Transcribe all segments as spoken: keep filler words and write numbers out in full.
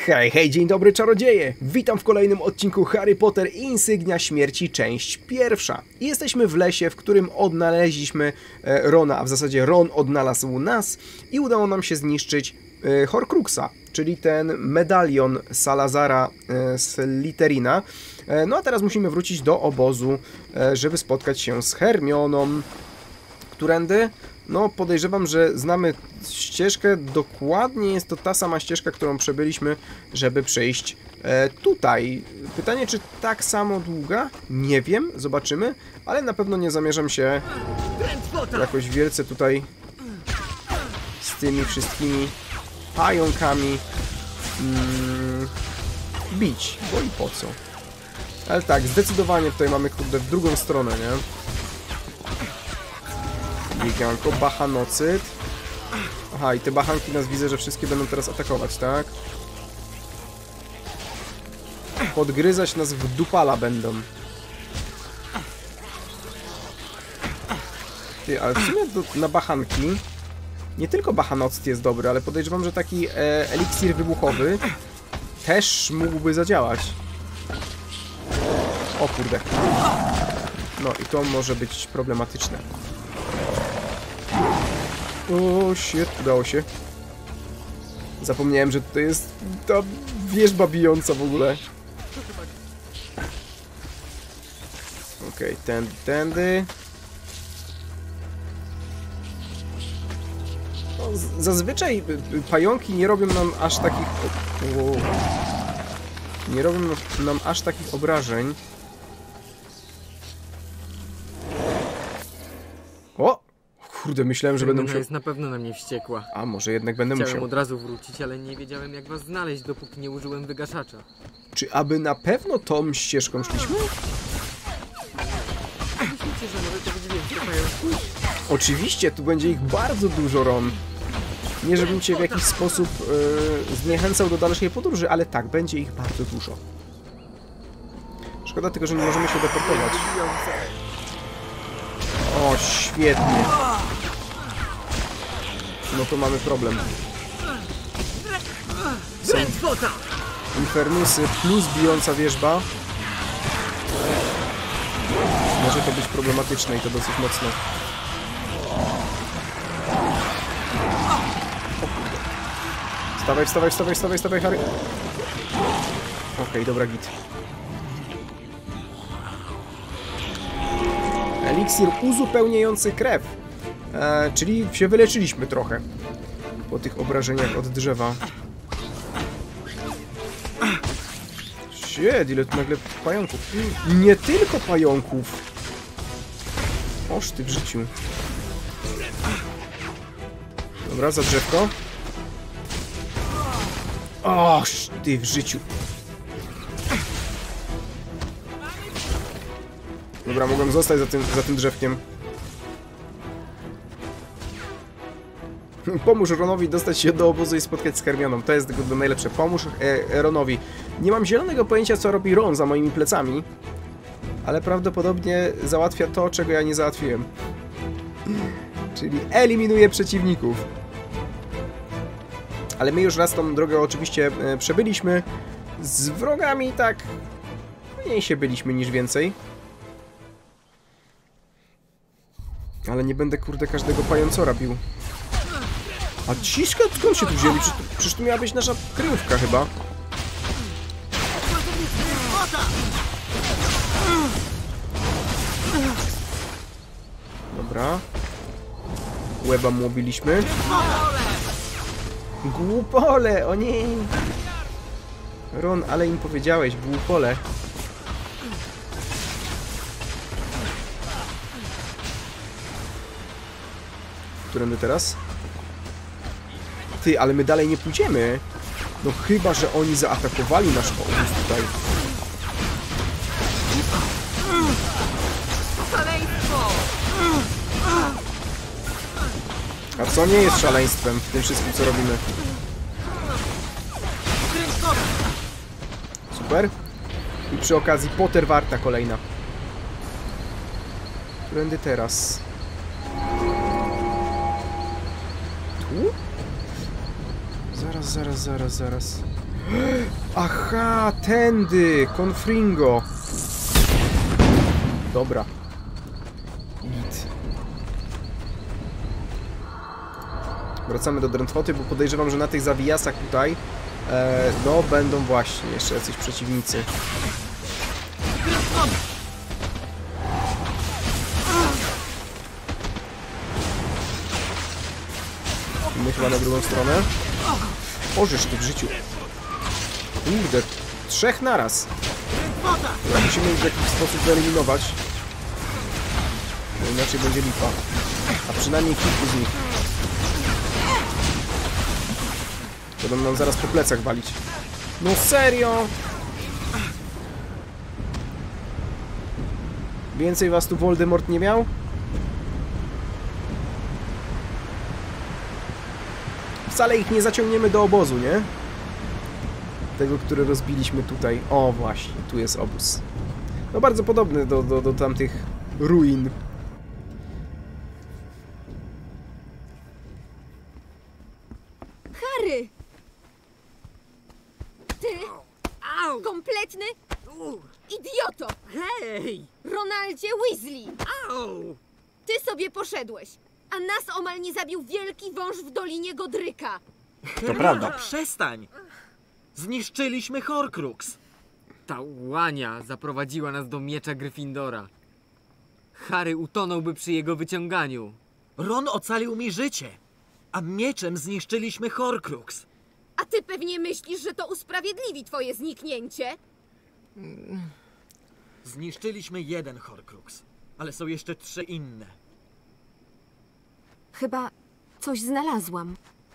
Hej, hej, dzień dobry czarodzieje! Witam w kolejnym odcinku Harry Potter i Insygnia Śmierci, część pierwsza. I jesteśmy w lesie, w którym odnaleźliśmy e, Rona, a w zasadzie Ron odnalazł nas i udało nam się zniszczyć e, Horcruxa, czyli ten medalion Salazara e, Slytherina. E, no a teraz musimy wrócić do obozu, e, żeby spotkać się z Hermioną. Którędy? No podejrzewam, że znamy ścieżkę, dokładnie jest to ta sama ścieżka, którą przebyliśmy, żeby przejść e, tutaj. Pytanie, czy tak samo długa? Nie wiem, zobaczymy, ale na pewno nie zamierzam się jakoś wielce tutaj z tymi wszystkimi pająkami mm, bić, bo i po co. Ale tak, zdecydowanie tutaj mamy kurde w drugą stronę, nie? Bieganko, bachanocyt. Aha, i te bachanki nas widzę, że wszystkie będą teraz atakować, tak? Podgryzać nas w dupala będą. Ty, ale w sumie do, na bachanki nie tylko bachanocyt jest dobry, ale podejrzewam, że taki e, eliksir wybuchowy też mógłby zadziałać. O kurde. No i to może być problematyczne. O, shit, udało się. Zapomniałem, że tutaj jest ta wierzba bijąca w ogóle. Okej, okay, tędy, tędy. No, zazwyczaj pająki nie robią nam aż takich... O, nie robią nam aż takich obrażeń. O! Kurde, myślałem, że będę musiał... jest na pewno na mnie wściekła. A może jednak będę Chciałem musiał... od razu wrócić, ale nie wiedziałem jak was znaleźć, dopóki nie użyłem wygaszacza. Czy aby na pewno tą ścieżką szliśmy? Myślicie, że może to być więcej pająków? Oczywiście, tu będzie ich bardzo dużo, Ron. Nie żebym cię w jakiś sposób yy, zniechęcał do dalszej podróży, ale tak, będzie ich bardzo dużo. Szkoda tylko, że nie możemy się deportować. O, świetnie. No to mamy problem. Są infernusy plus bijąca wierzba. Może to być problematyczne i to dosyć mocno. O kurde. Wstawaj, wstawaj, wstawaj, wstawaj, wstawaj, Harry. Okej, okay, dobra, git. Eliksir uzupełniający krew. E, czyli się wyleczyliśmy trochę po tych obrażeniach od drzewa. Shit, ile tu nagle pająków. Nie tylko pająków. Oż ty w życiu. Dobra, za drzewko. Oż ty w życiu. Dobra, mogłem zostać za tym, za tym drzewkiem. Pomóż Ronowi dostać się do obozu i spotkać z Hermioną. To jest tego najlepsze. Pomóż e, Ronowi. Nie mam zielonego pojęcia, co robi Ron za moimi plecami. Ale prawdopodobnie załatwia to, czego ja nie załatwiłem. Czyli eliminuje przeciwników. Ale my już raz tą drogę oczywiście e, przebyliśmy. Z wrogami tak mniej się byliśmy niż więcej. Ale nie będę, kurde, każdego pającora bił. A ciszka, skąd się tu wzięli? Przecież, przecież tu miała być nasza kryjówka chyba. Dobra. Łeba mu obiliśmy. Głupole, o nie! Ron, ale im powiedziałeś, głupole. Którędy teraz? Ty, ale my dalej nie pójdziemy. No chyba, że oni zaatakowali nasz obóz tutaj. A co nie jest szaleństwem w tym wszystkim, co robimy? Super. I przy okazji Potter warta kolejna. Którędy teraz? Tu? Zaraz, zaraz, zaraz, zaraz. Aha, tędy! Confringo! Dobra. Git. Wracamy do drętwoty, bo podejrzewam, że na tych zawijasach tutaj e, no będą właśnie jeszcze jacyś przeciwnicy. My chyba na drugą stronę. Ożysz ty w życiu. Kurde, trzech naraz. Dobra, musimy ich w jakiś sposób wyeliminować. Bo inaczej będzie lipa. A przynajmniej kilku z nich. Będą nam zaraz po plecach walić. No serio? Więcej was tu Voldemort nie miał? Wcale ich nie zaciągniemy do obozu, nie? Tego, który rozbiliśmy tutaj. O, właśnie, tu jest obóz. No bardzo podobny do, do, do tamtych ruin. Harry! Ty, Au! kompletny U, idioto! hej! Ronaldzie Weasley! Au! Ty sobie poszedłeś, a nas omal nie zabił wielki wąż w Dolinie Godryka. To prawda. Przestań! Zniszczyliśmy Horcrux! Ta łania zaprowadziła nas do miecza Gryffindora. Harry utonąłby przy jego wyciąganiu. Ron ocalił mi życie, a mieczem zniszczyliśmy Horcrux. A ty pewnie myślisz, że to usprawiedliwi twoje zniknięcie? Zniszczyliśmy jeden Horcrux, ale są jeszcze trzy inne. Chyba coś znalazłam.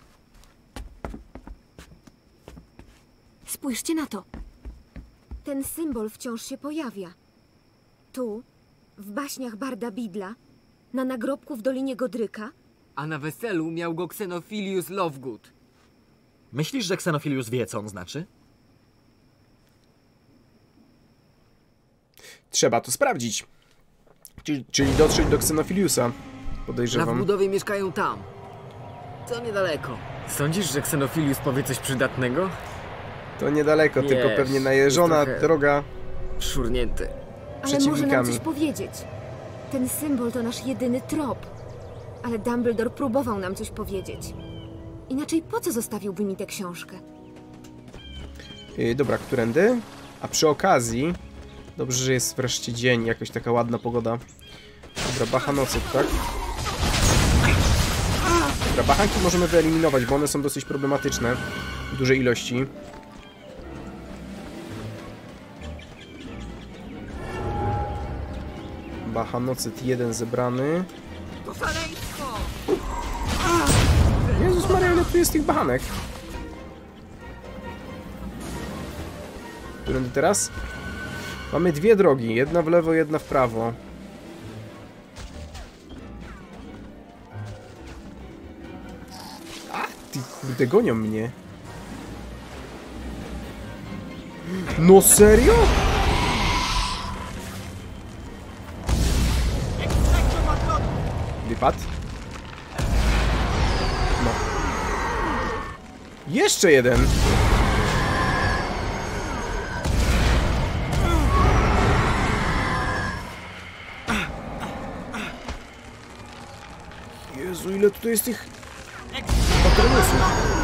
Spójrzcie na to. Ten symbol wciąż się pojawia. Tu, w baśniach Barda Bidla, na nagrobku w Dolinie Godryka. A na weselu miał go Xenophilius Lovegood. Myślisz, że Xenophilius wie, co on znaczy? Trzeba to sprawdzić. Czyli, czyli dotrzeć do Xenophiliusa. Na Podejrzewam. wbudowie mieszkają tam. To niedaleko. Sądzisz, że Xenophilius powie coś przydatnego? To niedaleko, Nie, tylko pewnie najeżona jest trochę- droga. Szurnięty. Ale może nam Przeciwnikami. coś powiedzieć. Ten symbol to nasz jedyny trop. Ale Dumbledore próbował nam coś powiedzieć. Inaczej po co zostawiłby mi tę książkę? Yy, dobra, którędy? A przy okazji... Dobrze, że jest wreszcie dzień, jakoś taka ładna pogoda. Dobra, bachanocyt, tak? Dobra, bachanki możemy wyeliminować, bo one są dosyć problematyczne. W dużej ilości. Bachanocyt jeden zebrany. To szaleństwo! Jezus Maria, ile tu jest tych bachanek? Którędy teraz? Mamy dwie drogi, jedna w lewo, jedna w prawo. A, ty kurde, gonią mnie. No serio? Wypad? No. Jeszcze jeden! Jezu, ile tutaj jest tych patronusów.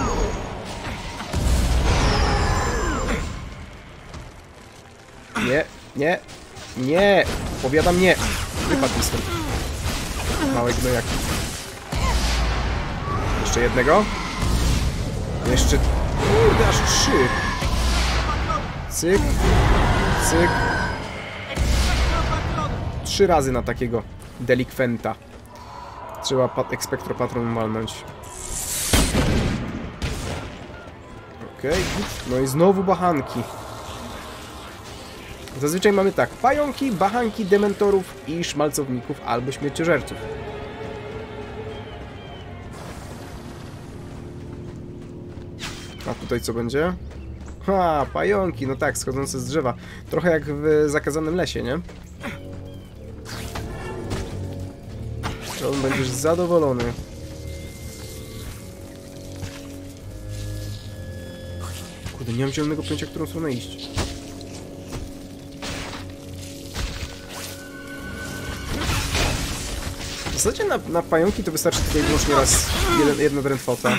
Nie, nie, nie! Powiadam nie! Wypadł mi stąd. Małe gnojaki. Jeszcze jednego. Jeszcze... Kurde, aż trzy. Cyk. Cyk. Trzy razy na takiego delikwenta. Trzeba pat Expectro Patronum walnąć. Okej. Okay. No i znowu bachanki. Zazwyczaj mamy tak. Pająki, bachanki, dementorów i szmalcowników albo śmierciożerców. A tutaj co będzie? Ha, pająki, no tak, schodzące z drzewa. Trochę jak w Zakazanym Lesie, nie? To on będziesz zadowolony. Kurde, Kurde, nie mam zielonego pojęcia, którą stronę iść. W zasadzie na, na pająki to wystarczy tutaj wyłącznie raz jeden, jedna drętwota.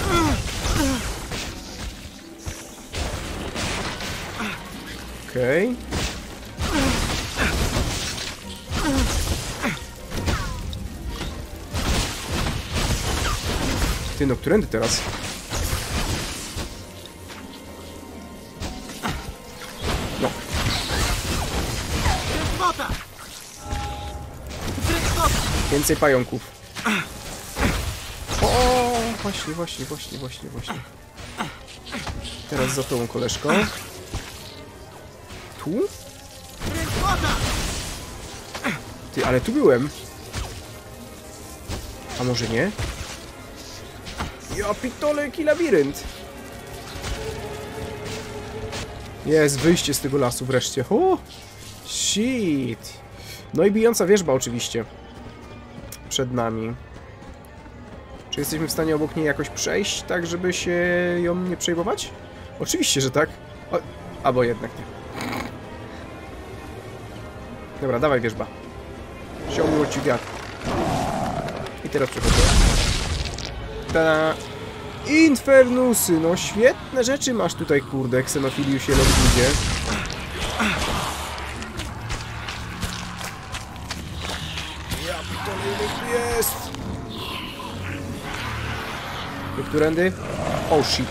Okej. Okay. Ty, no którędy teraz? No. Więcej pająków. O, właśnie, właśnie, właśnie, właśnie, właśnie. Teraz za tą koleżką. Tu? Ty, ale tu byłem. A może nie? Ja pitole, jaki labirynt. Jest wyjście z tego lasu wreszcie. O! Shit. No i bijąca wierzba oczywiście. Przed nami. Czy jesteśmy w stanie obok niej jakoś przejść, tak żeby się ją nie przejmować? Oczywiście, że tak. O, albo jednak nie. Dobra, dawaj wierzba. Siąło ci wiatr. I teraz przechodzę. Ta Infernusy, no świetne rzeczy masz tutaj, kurde, Xenofiliusie Lodwidzie. Ja pitole, ile tu jest! I którędy? Oh shit.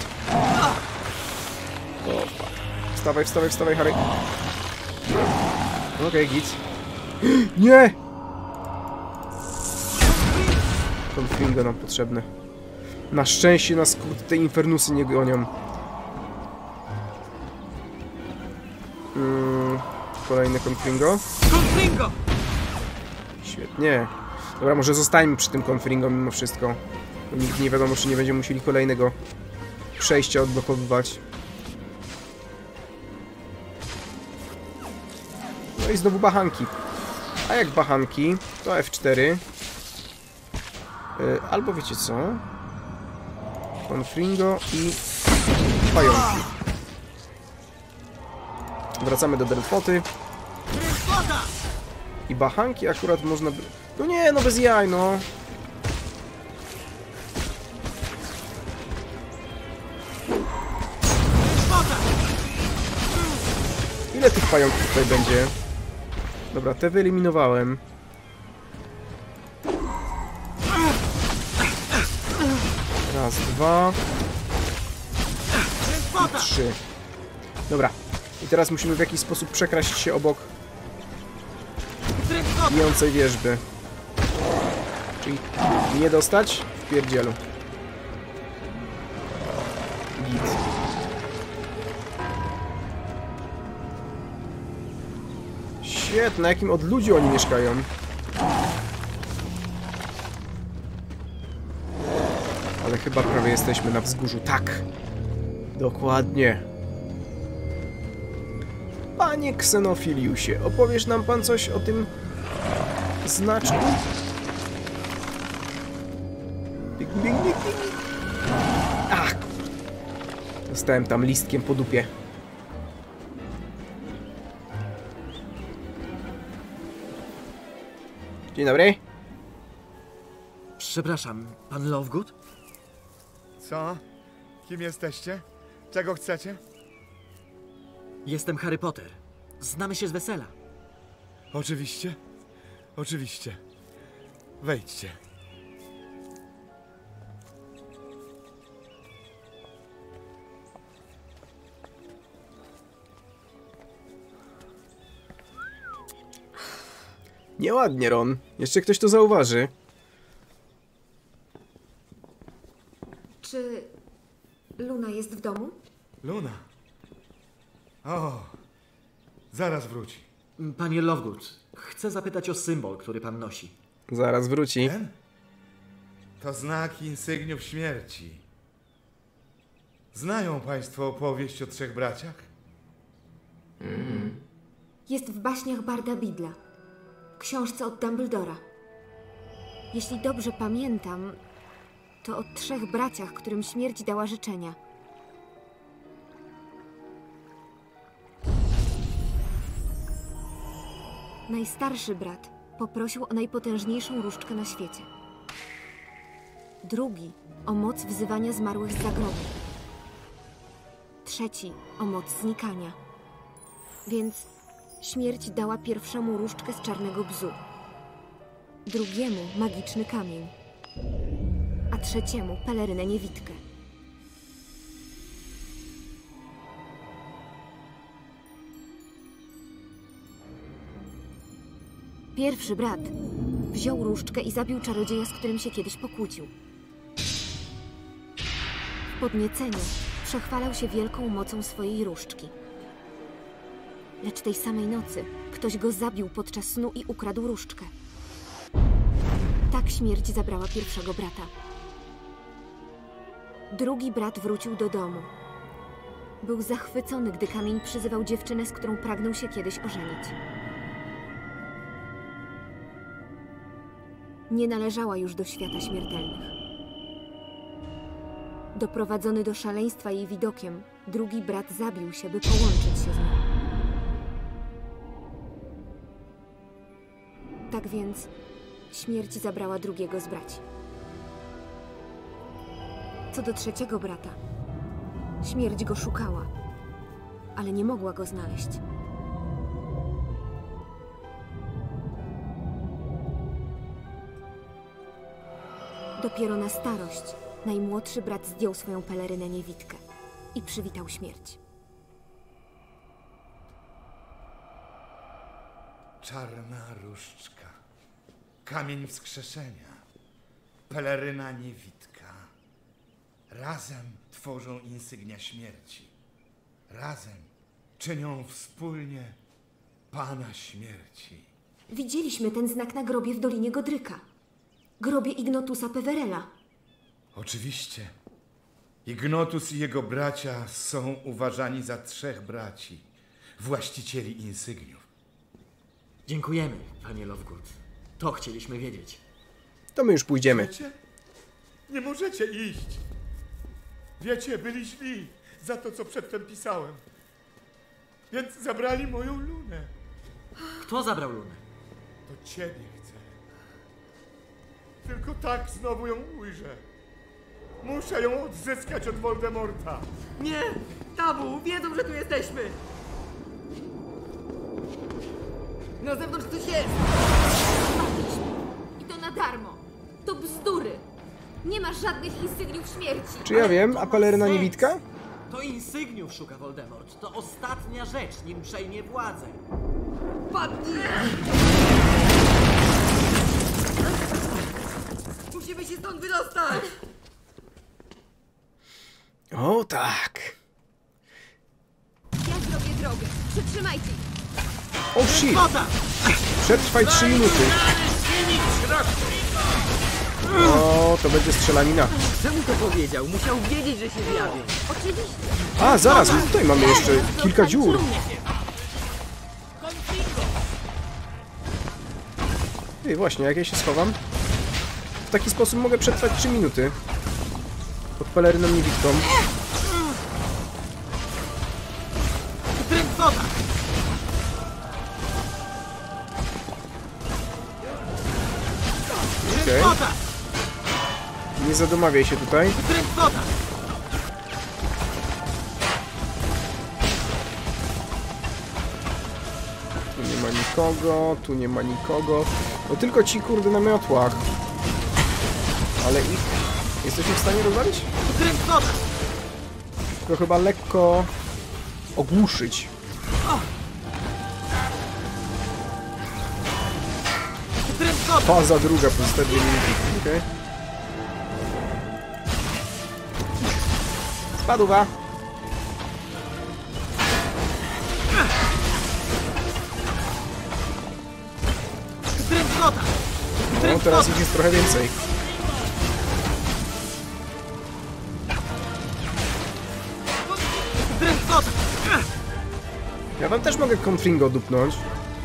O, fuck. Wstawaj, wstawaj, wstawaj, Harry. Okej, okay, git. Nie! Confringo nam potrzebne. Na szczęście nas, kurde, te Infernusy nie gonią. Mm, kolejny Confringo. Confringo! Świetnie. Dobra, może zostańmy przy tym Confringo mimo wszystko. Bo nigdy nie wiadomo, czy nie będziemy musieli kolejnego przejścia odblokowywać. No i znowu bachanki. A jak bachanki, to F cztery. Yy, albo wiecie co? Confringo i pająki. Wracamy do Drentwoty. I bachanki akurat można by... No nie, no bez jaj, no. Ile tych pająków tutaj będzie? Dobra, te wyeliminowałem. Raz, dwa. I trzy. Dobra. I teraz musimy w jakiś sposób przekraść się obok bijącej wierzby. Czyli nie dostać w pierdzielu. Git. Świetne, na jakim odludziu oni mieszkają. Ale chyba prawie jesteśmy na wzgórzu. Tak! Dokładnie. Panie Xenofiliusie, opowiesz nam pan coś o tym znaczku? Bing, bing, bing, bing. Ach! Dostałem tam listkiem po dupie. Dzień dobry. Przepraszam, pan Lovegood? Co? Kim jesteście? Czego chcecie? Jestem Harry Potter. Znamy się z wesela. Oczywiście. Oczywiście. Wejdźcie. Nieładnie, Ron. Jeszcze ktoś to zauważy. Czy Luna jest w domu? Luna. O, zaraz wróci. Panie Lovegood, chcę zapytać o symbol, który pan nosi. Zaraz wróci. Ten? To znak insygniów śmierci. Znają państwo opowieść o trzech braciach? Jest w baśniach Barda Bidla. Książce od Dumbledora. Jeśli dobrze pamiętam, to o trzech braciach, którym śmierć dała życzenia. Najstarszy brat poprosił o najpotężniejszą różdżkę na świecie. Drugi o moc wzywania zmarłych z zagrobu. Trzeci o moc znikania. Więc śmierć dała pierwszemu różdżkę z czarnego bzu, drugiemu magiczny kamień, a trzeciemu pelerynę niewidkę. Pierwszy brat wziął różdżkę i zabił czarodzieja, z którym się kiedyś pokłócił. W podnieceniu przechwalał się wielką mocą swojej różdżki. Lecz tej samej nocy ktoś go zabił podczas snu i ukradł różdżkę. Tak śmierć zabrała pierwszego brata. Drugi brat wrócił do domu. Był zachwycony, gdy kamień przyzywał dziewczynę, z którą pragnął się kiedyś ożenić. Nie należała już do świata śmiertelnych. Doprowadzony do szaleństwa jej widokiem, drugi brat zabił się, by połączyć się z nią. Tak więc śmierć zabrała drugiego z braci. Co do trzeciego brata, śmierć go szukała, ale nie mogła go znaleźć. Dopiero na starość najmłodszy brat zdjął swoją pelerynę niewidkę i przywitał śmierć. Czarna różdżka, kamień wskrzeszenia, peleryna niewidka. Razem tworzą insygnia śmierci. Razem czynią wspólnie Pana śmierci. Widzieliśmy ten znak na grobie w Dolinie Godryka. Grobie Ignotusa Peverella. Oczywiście. Ignotus i jego bracia są uważani za trzech braci, właścicieli insygniów. Dziękujemy, panie Lovegood. To chcieliśmy wiedzieć. To my już pójdziemy. Wiecie? Nie możecie iść. Wiecie, byli źli za to, co przedtem pisałem. Więc zabrali moją Lunę. Kto zabrał Lunę? To ciebie chcę. Tylko tak znowu ją ujrzę. Muszę ją odzyskać od Voldemorta. Nie! Tabu! Wiedzą, że tu jesteśmy! Na zewnątrz coś jest! Spadliśmy. I to na darmo. To bzdury. Nie ma żadnych insygniów śmierci. Czy ja wiem, to a ma peleryna sens. niewidka? To insygniów szuka Voldemort. To ostatnia rzecz, nim przejmie władzę. Padnij! Musimy się stąd wydostać! O tak. Ja zrobię drogę. Przytrzymajcie ich. O shit. Woda! Przetrwaj trzy minuty. O, to będzie strzelanina. Czemu to powiedział? Musiał wiedzieć, że się zjawię. Oczywiście. A, zaraz, my tutaj mamy jeszcze kilka dziur. Ej, właśnie, jak ja się schowam? W taki sposób mogę przetrwać trzy minuty. Pod peleryną niewidką. Dręk woda! Okej. Woda! Nie zadomawiaj się tutaj. Dręk woda! Tu nie ma nikogo, tu nie ma nikogo. No tylko ci kurde na miotłach. Ale ich jesteśmy w stanie rozwalić? Dręk woda! Tylko chyba lekko ogłuszyć. Dręk woda! Faza druga, pozostałe dwie minuty. Okej. Spadła. Dręk woda! No, teraz ich jest trochę więcej. Dręk woda! Ja wam też mogę Confringo dupnąć.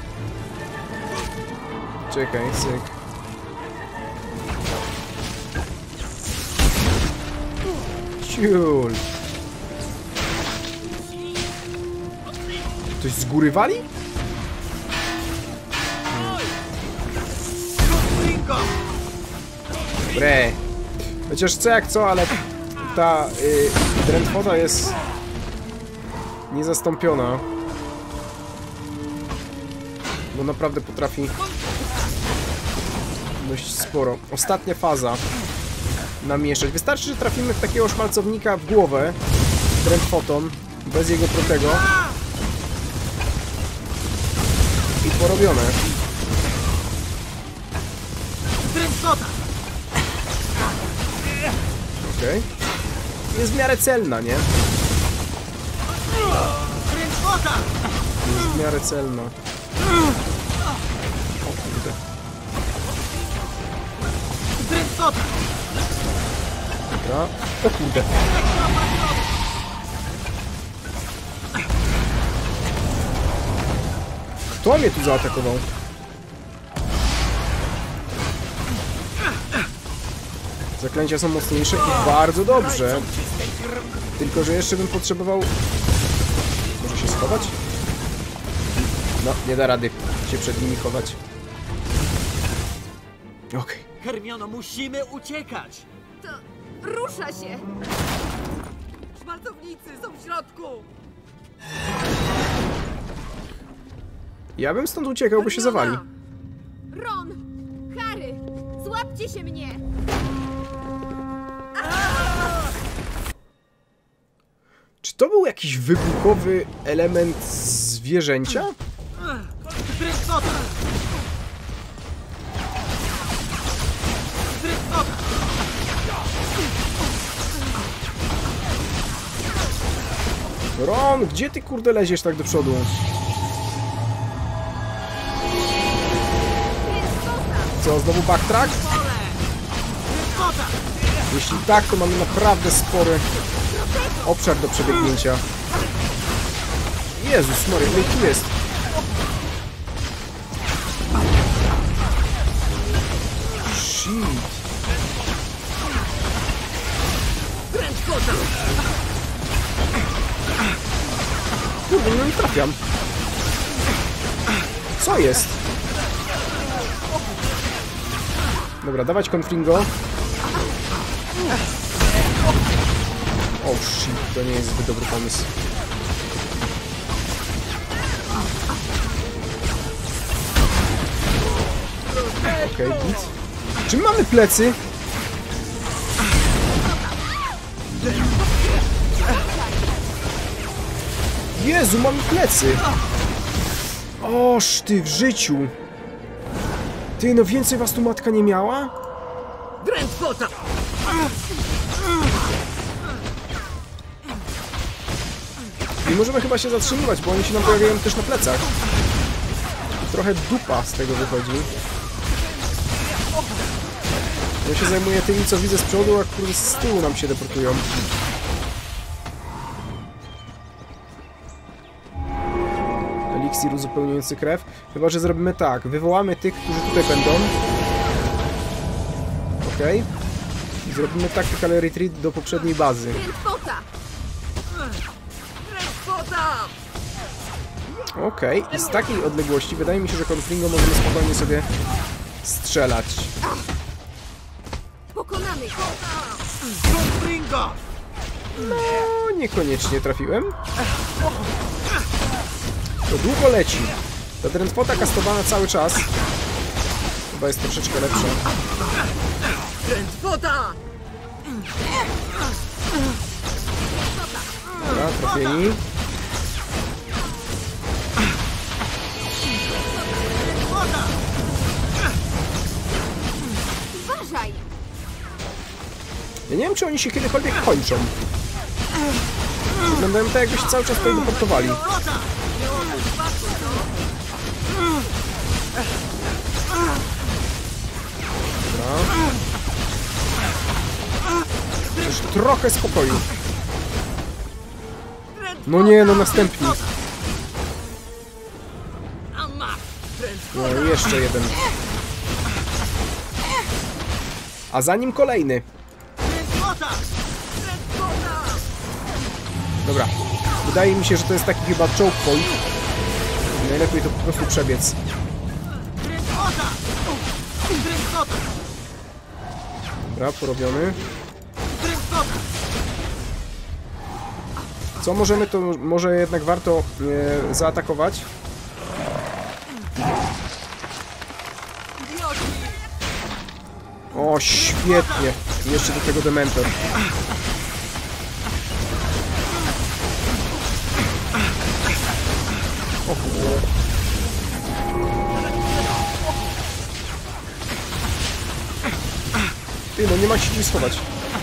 Czekaj, syk. Ciul. Ktoś z góry wali? Dobre. Chociaż co jak co, ale ta y, drętwota jest niezastąpiona. Bo naprawdę potrafi dość sporo. Ostatnia faza. Namieszać. Wystarczy, że trafimy w takiego szmalcownika w głowę drętwotą, bez jego protego. I porobione. Drętwota! Okej. Okay. Jest w miarę celna, nie? Drętwota! Jest w miarę celna. O kurde. Drętwota! Dobra. O kurde. Kto mnie tu zaatakował? Zaklęcia są mocniejsze i bardzo dobrze. Tylko, że jeszcze bym potrzebował... Może się schować? No, nie da rady się przed nimi chować. Okej. Okay. Hermiono, musimy uciekać! To rusza się! Szmalcownicy są w środku! Ja bym stąd uciekał, bo się zawali. Ron! Harry! Złapcie się mnie! Czy to był jakiś wybuchowy element zwierzęcia? Drętwota! Drętwota! Ron, gdzie ty kurde leziesz tak do przodu? Co, znowu backtrack? Jeśli tak, to mamy naprawdę spory obszar do przebiegnięcia. Jezus Maria, ile tu jest? Shit. Kurde, no nie trafiam. Co jest? Dobra, dawać Confringo. O shit, to nie jest zbyt dobry pomysł. Okej, okay, git. Czy mamy plecy? Jezu, mamy plecy! Oż ty, w życiu! Ty, no więcej was tu matka nie miała? Drętwota! Nie możemy chyba się zatrzymywać, bo oni się nam pojawiają też na plecach. I trochę dupa z tego wychodzi. Ja się zajmuję tymi, co widzę z przodu, a kurde z tyłu nam się deportują. Eliksir uzupełniający krew. Chyba, że zrobimy tak. Wywołamy tych, którzy tutaj będą. Okej. Okay. Zrobimy tactical retreat do poprzedniej bazy. Okej, okay. I z takiej odległości wydaje mi się, że Confringo możemy spokojnie sobie strzelać. Pokonamy go! Confringo! No, niekoniecznie trafiłem. To długo leci. Ta drętwota kastowana cały czas chyba jest troszeczkę lepsza. Drętwota! Dobra, trafieni. Uważaj! Ja nie wiem, czy oni się kiedykolwiek kończą. Wyglądają tak, jakby się cały czas tutaj deportowali. Dobra. Już trochę spokoju. No nie, no następni. No i jeszcze jeden. A za nim kolejny. Dobra. Wydaje mi się, że to jest taki chyba choke point. Najlepiej to po prostu przebiec. Dobra, porobiony. Co możemy, to może jednak warto e, zaatakować. O, świetnie. Jeszcze do tego Dementor. O kurde. Ty, no nie ma się gdzie schować.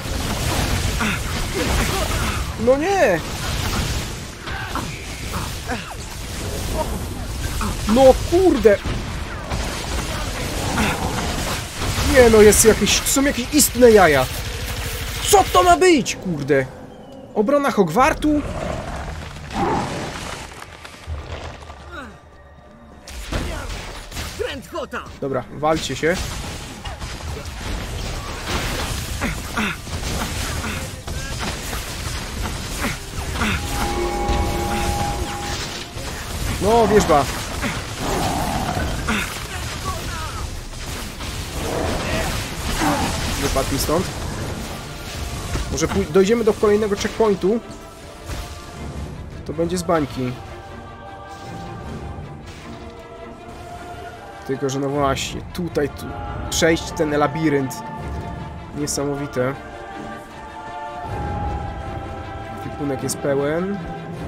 No nie! No kurde! Nie no, jest jakieś... są jakieś istne jaja. Co to ma być, kurde? Obrona Hogwartu? Dobra, walcie się. No, wierzba. Wypadł mi stąd. Może dojdziemy do kolejnego checkpointu. To będzie z bańki. Tylko, że no właśnie, tutaj, tu, przejść ten labirynt. Niesamowite. Kwipunek jest pełen.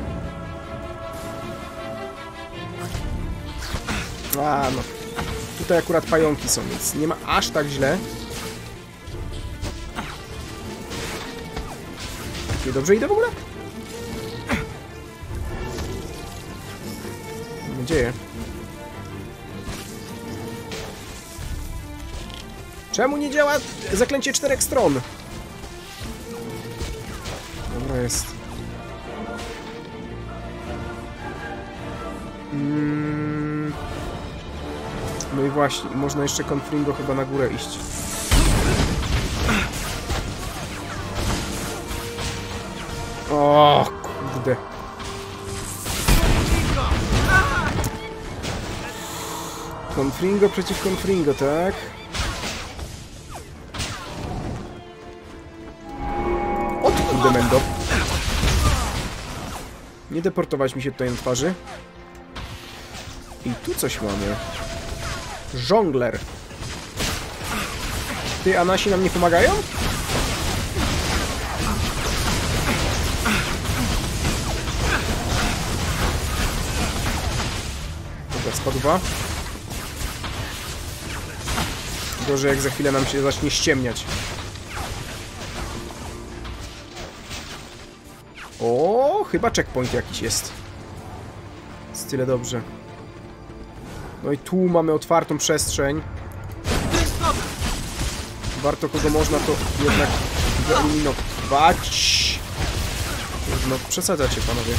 A, no. Tutaj akurat pająki są, więc nie ma aż tak źle. Nie dobrze idę w ogóle? Mam nadzieję. Czemu nie działa zaklęcie czterech stron? Dobra jest. Mm. No i właśnie, można jeszcze Confringo chyba na górę iść. O, kurde. Confringo przeciw Confringo, tak? O kurde, Mendo. Nie deportować mi się tutaj na twarzy. I tu coś mamy. Żongler. Ty, a nasi nam nie pomagają? Dobra, spadła. Gorzej jak za chwilę nam się zacznie ściemniać. O, chyba checkpoint jakiś jest. Jest tyle dobrze. No i tu mamy otwartą przestrzeń. Warto, kogo można, to jednak wyeliminować. No, przesadzacie, panowie.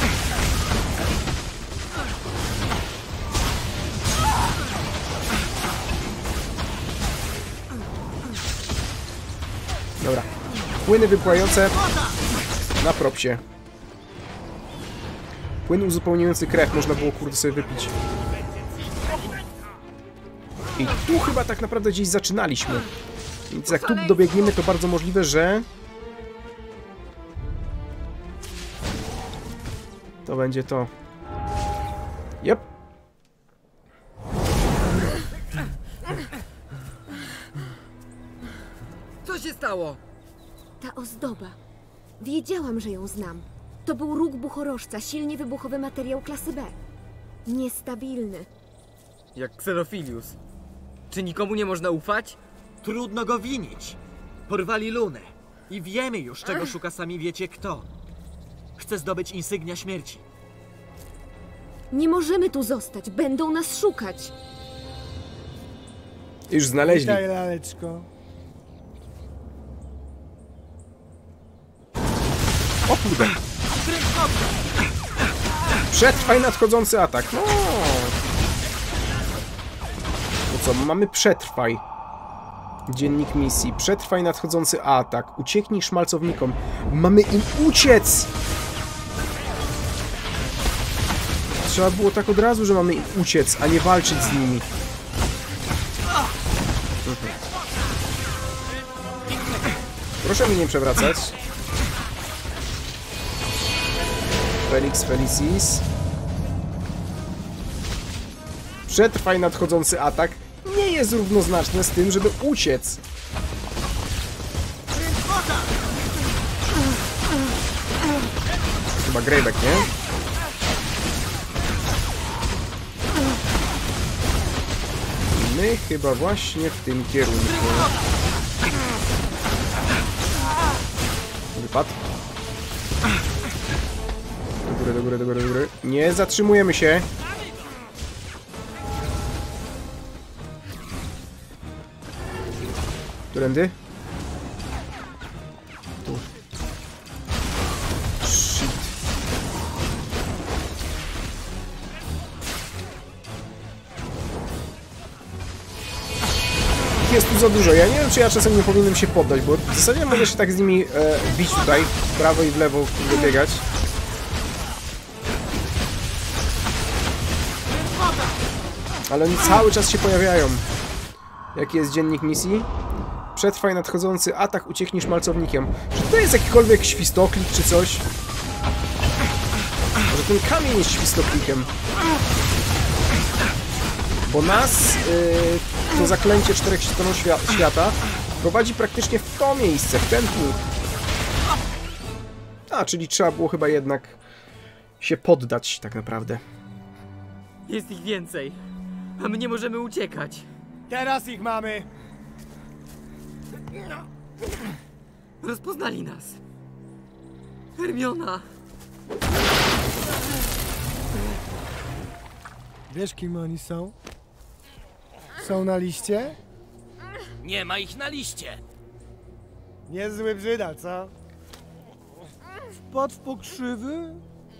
Dobra. Płyny wypłające na propsie. Płyn uzupełniający krew można było, kurde, sobie wypić. I tu chyba tak naprawdę gdzieś zaczynaliśmy. Więc jak tu dobiegniemy, to bardzo możliwe, że... to będzie to. Jep. Co się stało? Ta ozdoba. Wiedziałam, że ją znam. To był róg buchorożca, silnie wybuchowy materiał klasy B. Niestabilny. Jak Xenophilius. Czy nikomu nie można ufać? Trudno go winić. Porwali Lunę. I wiemy już, czego szuka, sami wiecie kto. Chce zdobyć insygnia śmierci. Nie możemy tu zostać, będą nas szukać. Już znaleźli. Witaj, laleczko. O kurde. Przetrwaj nadchodzący atak. No. No co, mamy przetrwaj. Dziennik misji. Przetrwaj nadchodzący atak. Ucieknij szmalcownikom. Mamy im uciec! Trzeba było tak od razu, że mamy im uciec, a nie walczyć z nimi. Mhm. Proszę mi nie przewracać. Felix Felicis. Przetrwaj nadchodzący atak. Nie jest równoznaczne z tym, żeby uciec. Chyba Greyback, nie? My chyba właśnie w tym kierunku. Wypadł. Do góry, do góry, do góry, do góry. Nie zatrzymujemy się. Którędy? Tu. Shit. Jest tu za dużo. Ja nie wiem, czy ja czasem nie powinienem się poddać, bo w zasadzie mogę się tak z nimi e, bić tutaj, w prawo i w lewo, biegać. Ale oni cały czas się pojawiają. Jaki jest dziennik misji? Przetrwaj nadchodzący atak, uciekniesz malcownikiem. Czy to jest jakikolwiek świstoklik czy coś? Może ten kamień jest świstoklikiem? Bo nas yy, to zaklęcie czterech stron świa świata prowadzi praktycznie w to miejsce, w ten punkt. A, czyli trzeba było chyba jednak się poddać tak naprawdę. Jest ich więcej, a my nie możemy uciekać. Teraz ich mamy! Rozpoznali nas. Hermiona! Wiesz, kim oni są? Są na liście? Nie ma ich na liście. Niezły brzydal, co? Wpadł w pokrzywy?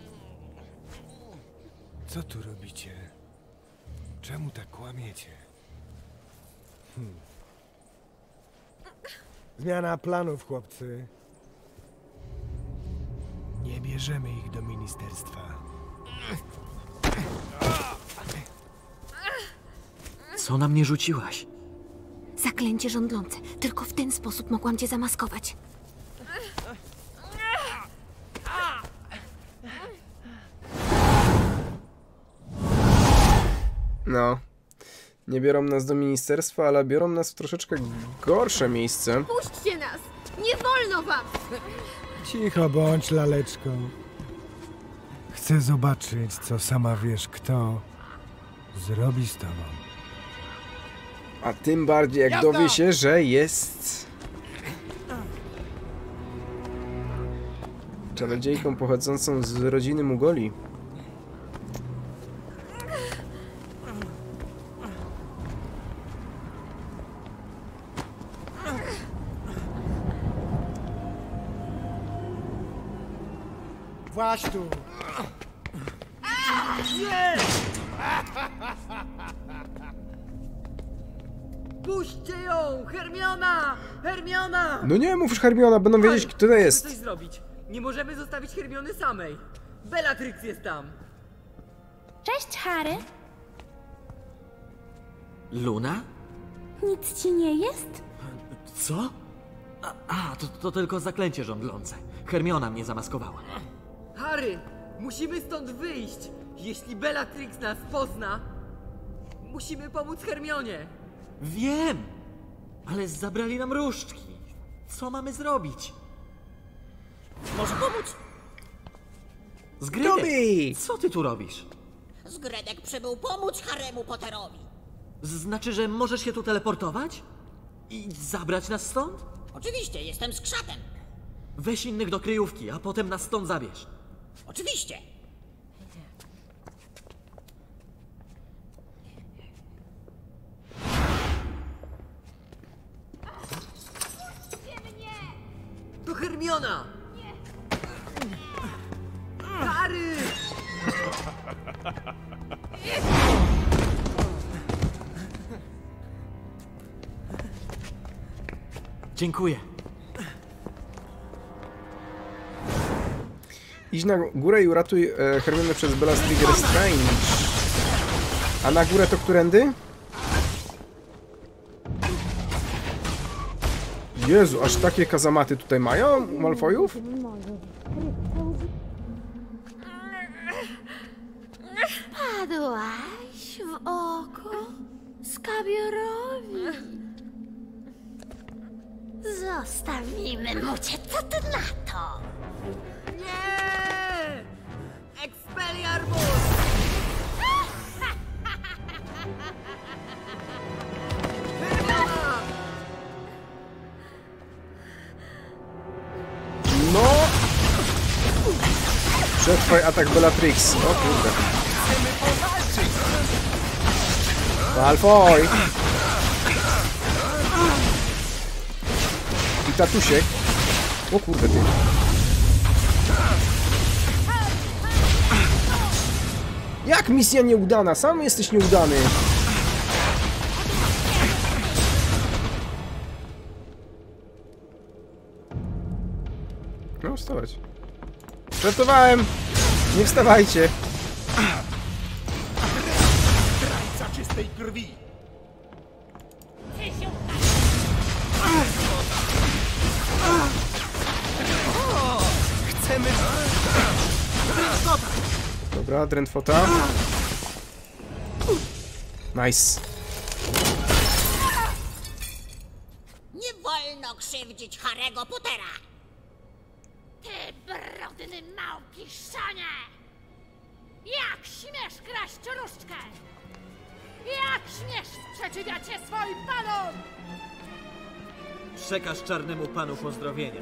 Co tu robicie? Czemu tak kłamiecie? Hmm. Zmiana planów, chłopcy. Nie bierzemy ich do ministerstwa. Co na mnie rzuciłaś? Zaklęcie żądlące. Tylko w ten sposób mogłam cię zamaskować. No. Nie biorą nas do ministerstwa, ale biorą nas w troszeczkę gorsze miejsce. Puśćcie nas! Nie wolno wam! Cicho bądź, laleczko. Chcę zobaczyć, co sama wiesz kto zrobi z tobą. A tym bardziej jak Jazda! dowie się, że jest czarodziejką pochodzącą z rodziny Mugoli. Właź tu! Puśćcie ją! Hermiona! Hermiona! No nie mów Hermiona, będą wiedzieć kto to jest. Musimy coś zrobić. Nie możemy zostawić Hermiony samej. Bellatrix jest tam. Cześć, Harry. Luna? Nic ci nie jest? Co? A, a to, to tylko zaklęcie żądlące. Hermiona mnie zamaskowała. Harry! Musimy stąd wyjść! Jeśli Bellatrix nas pozna, musimy pomóc Hermionie! Wiem! Ale zabrali nam różdżki. Co mamy zrobić? Może pomóc? Zgredek, Dobby! co ty tu robisz? Zgredek przybył pomóc Harrymu Potterowi. Znaczy, że możesz się tu teleportować? I zabrać nas stąd? Oczywiście, jestem skrzatem. Weź innych do kryjówki, a potem nas stąd zabierz. Oczywiście. To Hermiona! Harry! Dziękuję. Idź na górę i uratuj e, Hermionę przez Bellatrigger Strange. A na górę to którędy? Jezu, aż takie kazamaty tutaj mają u Malfoyów? Padłaś w oko skabiorowi. Zostawimy mu cię, co ty na to? Nie! Expelliarmus! No! Przetrwaj atak Bellatrix. O kurde. Malfoy! I tatusiek. O kurde ty. Jak misja nieudana? Sam jesteś nieudany. No, wstawać. Żartowałem! Nie wstawajcie! Zdrajca czystej krwi! Chcemy... Dobra, drętwota. Nice. Nie wolno krzywdzić Harry'ego Pottera! Ty brudny małpiszczanie! Jak śmiesz kraść różdżkę? Jak śmiesz sprzeciwiać się swoim panom? Przekaż czarnemu panu pozdrowienia.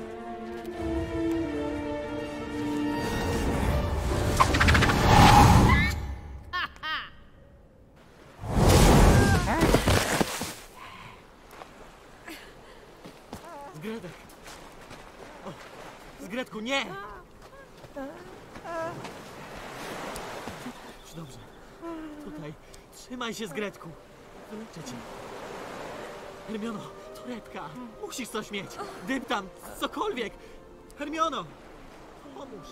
Zgredek! O, Zgredku, nie! Już dobrze. Tutaj. Trzymaj się, Zgredku. Wyleczę cię. Hermiono, torebka. Musisz coś mieć. Dym tam, cokolwiek. Hermiono, pomóż.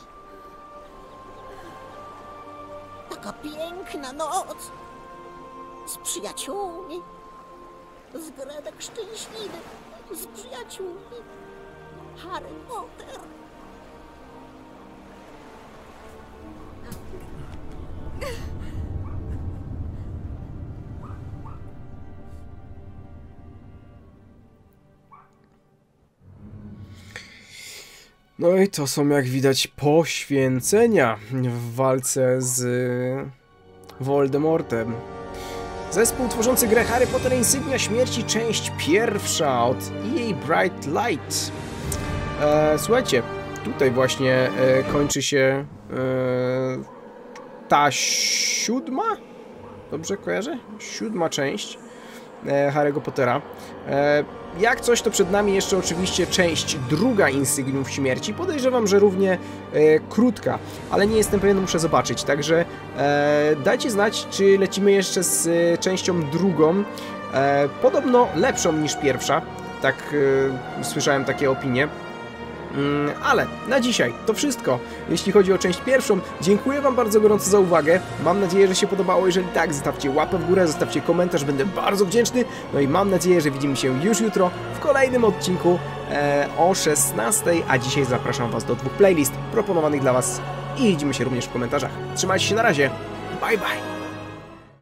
Taka piękna noc! Z przyjaciółmi! Zgredek szczęśliwy! Z przyjaciółmi! Harry Potter! No i to są, jak widać, poświęcenia w walce z Voldemortem. Zespół tworzący grę Harry Potter Insygnia Śmierci, część pierwsza od E A Bright Light. E, słuchajcie, tutaj właśnie e, kończy się e, ta siódma? Dobrze kojarzę? Siódma część e, Harry'ego Pottera. E, jak coś, to przed nami jeszcze oczywiście część druga Insygniów Śmierci. Podejrzewam, że równie e, krótka, ale nie jestem pewien, muszę zobaczyć. Także e, dajcie znać, czy lecimy jeszcze z e, częścią drugą. E, podobno lepszą niż pierwsza. Tak e, słyszałem takie opinie. Ale na dzisiaj to wszystko, jeśli chodzi o część pierwszą. Dziękuję Wam bardzo gorąco za uwagę. Mam nadzieję, że się podobało. Jeżeli tak, zostawcie łapę w górę, zostawcie komentarz, będę bardzo wdzięczny. No i mam nadzieję, że widzimy się już jutro w kolejnym odcinku e, o szesnastej, a dzisiaj zapraszam Was do dwóch playlist proponowanych dla Was i widzimy się również w komentarzach. Trzymajcie się, na razie, bye bye!